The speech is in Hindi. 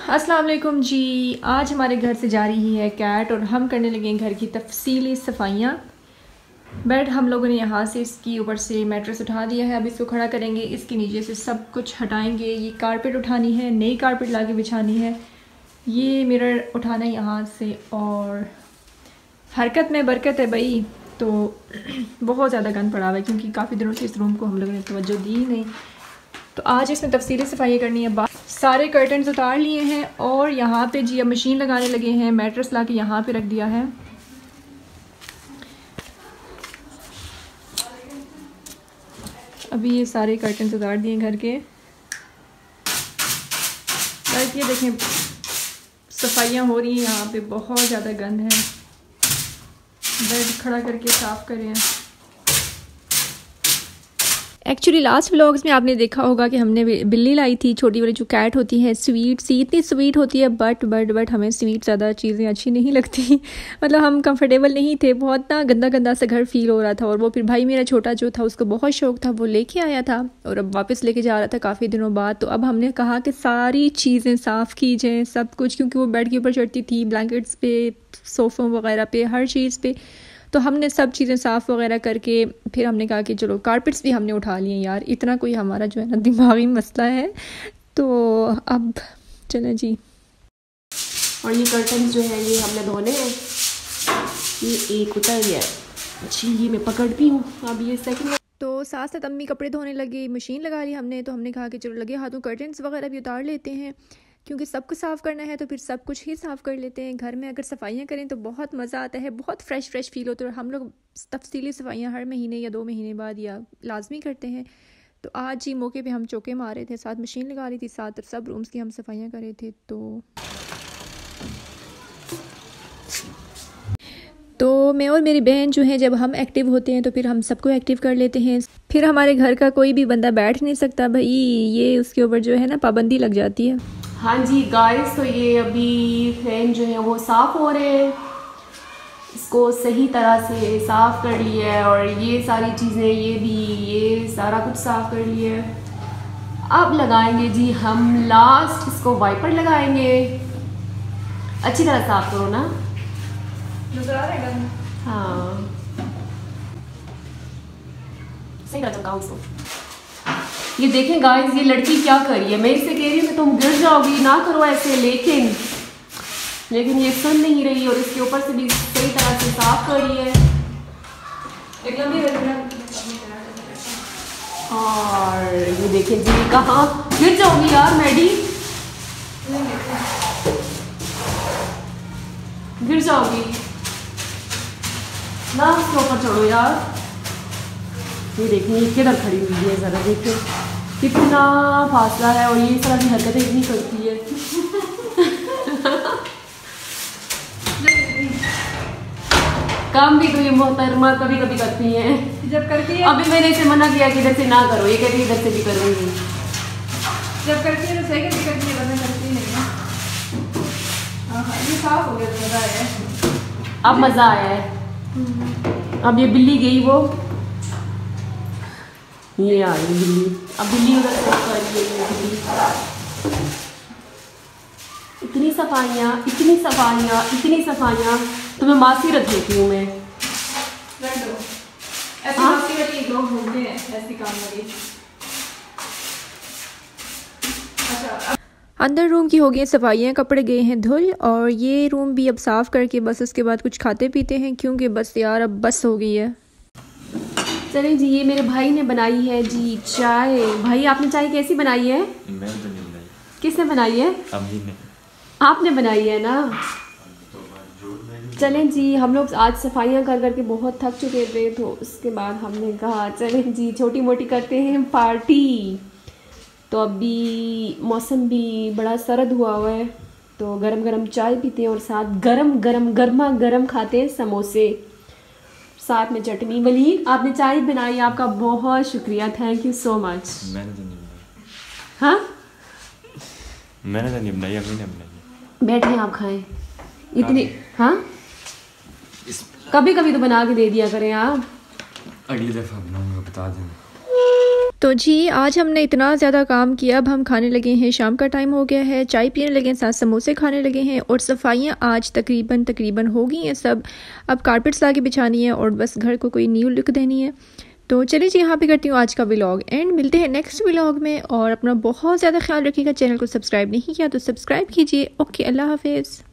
अस्सलाम वालेकुम जी। आज हमारे घर से जा रही है कैट और हम करने लगे हैं घर की तफसीली सफाइयाँ। बेड हम लोगों ने यहाँ से इसकी ऊपर से मैट्रेस उठा दिया है। अब इसको खड़ा करेंगे, इसके नीचे से सब कुछ हटाएंगे। ये कारपेट उठानी है, नई कारपेट लाके बिछानी है। ये मिरर उठाना है यहाँ से। और हरकत में बरकत है भाई। तो बहुत ज़्यादा गंद पड़ा हुआ है क्योंकि काफ़ी दिनों से इस रूम को हम लोगों ने तवज्जो दी नहीं। तो आज इसमें तफसीली सफाई करनी है। सारे कर्टन्स उतार लिए हैं और यहाँ पे जी अब मशीन लगाने लगे हैं। मैट्रेस ला के यहाँ पे रख दिया है। अभी ये सारे कर्टन्स उतार दिए घर के। बस ये देखें सफाइयाँ हो रही हैं यहाँ पे। बहुत ज़्यादा गंद है। बेड खड़ा करके साफ़ करें। एक्चुअली लास्ट व्लॉग्स में आपने देखा होगा कि हमने बिल्ली लाई थी, छोटी वाली जो कैट होती है, स्वीट सी, इतनी स्वीट होती है। बट हमें स्वीट ज़्यादा चीज़ें अच्छी नहीं लगती। मतलब हम कंफर्टेबल नहीं थे, बहुत ना गंदा गंदा सा घर फील हो रहा था। और वो फिर भाई मेरा छोटा जो था उसको बहुत शौक था, वो लेके आया था और अब वापस लेके जा रहा था काफ़ी दिनों बाद। तो अब हमने कहा कि सारी चीज़ें साफ़ की जाएँ, सब कुछ, क्योंकि वो बेड के ऊपर चढ़ती थी, ब्लैंकेट्स पे, सोफ़ों वगैरह पे, हर चीज़ पे। तो हमने सब चीज़ें साफ़ वगैरह करके फिर हमने कहा कि चलो कारपेट्स भी हमने उठा लिए यार। इतना कोई हमारा जो है ना दिमागी मसला है। तो अब चलें जी। और ये कर्टन जो है ये हमने धोने हैं। ये एक उतर गया, अच्छी ये मैं पकड़ती हूँ। अब ये सेकंड। तो साथ साथ अम्मी कपड़े धोने लगी, मशीन लगा ली हमने। तो हमने कहा कि चलो लगे हाथों कर्टन्स वगैरह भी उतार लेते हैं, क्योंकि सब कुछ साफ़ करना है तो फिर सब कुछ ही साफ़ कर लेते हैं। घर में अगर सफाइयाँ करें तो बहुत मज़ा आता है, बहुत फ्रेश फील होता है। और हम लोग तफसीली सफाइयाँ हर महीने या 2 महीने बाद या लाजमी करते हैं। तो आज ही मौके पे हम चौके मारे थे, साथ मशीन लगा रही थी, साथ सब रूम्स की हम सफाइयाँ कर रहे थे। तो मैं और मेरी बहन जो है, जब हम एक्टिव होते हैं तो फिर हम सबको एक्टिव कर लेते हैं। फिर हमारे घर का कोई भी बंदा बैठ नहीं सकता भाई, ये उसके ऊपर जो है ना पाबंदी लग जाती है। हाँ जी गाइस, तो ये अभी फैन जो है वो साफ़ हो रहे हैं। इसको सही तरह से साफ़ कर लिया है और ये सारी चीज़ें, ये सारा कुछ साफ़ कर लिया है। अब लगाएंगे जी हम लास्ट, इसको वाइपर लगाएंगे। अच्छी तरह साफ़ करो ना। नज़र आ रहा है? हाँ, सही तरह चमकाओ इसको। ये देखें गाइस, ये लड़की क्या कर रही है। मैं इससे कह रही हूँ कि तुम गिर जाओगी, ना करो ऐसे, लेकिन ये सुन नहीं रही और इसके ऊपर से भी सही तरह से साफ कर रही है। और ये देखें जी, कहाँ गिर जाओगी यार मैडी, गिर जाओगी ना, उसके ऊपर चढ़ो यार। ये देखें ये किधर खड़ी हुई है, ज़रा देखिए कितना फासला है और ये सारी हरकतें इतनी करती है। काम भी तो ये मोहतरमा कभी कभी करती हैं। जब करती है, अभी मैंने इसे मना किया कि इधर से ना करो, ये कहती है इधर से भी करूँगी। जब करती है तो सही करती है, वरना करती नहीं है। ये साफ हो गया तो मज़ा आया है। अब मज़ा आया है। अब ये बिल्ली गई, वो ये आ रही बिल्ली। अब बिल्ली उधर बिल्ली। इतनी सफाइयाँ, इतनी सफाइयाँ, इतनी सफाइयाँ, तुम्हें मासी रख देती हूँ मैं। ऐसी मासी वाली लोग होते हैं, ऐसी काम वाली। अंदर रूम की हो गई सफाइयाँ, कपड़े गए हैं धुल और ये रूम भी अब साफ़ करके बस उसके बाद कुछ खाते पीते हैं, क्योंकि बस यार अब बस हो गई है। चलिए जी, ये मेरे भाई ने बनाई है जी चाय। भाई आपने चाय कैसी बनाई है? मैंने तो नहीं बनाई। किसने बनाई है? अम्मी ने। आपने बनाई है ना। चलें जी, हम लोग आज सफाइयाँ कर करके बहुत थक चुके थे, तो उसके बाद हमने कहा चलें जी छोटी मोटी करते हैं पार्टी। तो अभी मौसम भी बड़ा सर्द हुआ है, तो गरम गरम चाय पीते हैं और साथ गरम गरम गर्मा गरम खाते हैं समोसे, साथ में चटनी। वली आपने चाय बनाई, आपका बहुत शुक्रिया, थैंक यू सो मच। मैंने तो नहीं बनाई। हाँ, मैंने तो नहीं बनाई, अम्मी ने बनाई। बैठे आप खाएं इतनी। हाँ, कभी कभी तो बना के दे दिया करें आप। अगली दफ़ा बनाऊंगा, बता देना। तो जी आज हमने इतना ज़्यादा काम किया, अब हम खाने लगे हैं, शाम का टाइम हो गया है, चाय पीने लगे हैं, साथ समोसे खाने लगे हैं और सफाइयाँ आज तकरीबन हो गई हैं सब। अब कारपेट्स लाके बिछानी है और बस घर को कोई न्यू लुक देनी है। तो चलिए जी यहाँ पे करती हूँ आज का व्लॉग एंड मिलते हैं नेक्स्ट व्लॉग में। और अपना बहुत ज़्यादा ख्याल रखिएगा, चैनल को सब्सक्राइब नहीं किया तो सब्सक्राइब कीजिए। ओके, अल्लाह हाफिज़।